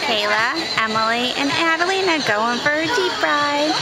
Kayla, Emily, and Adelina going for a Jeep ride.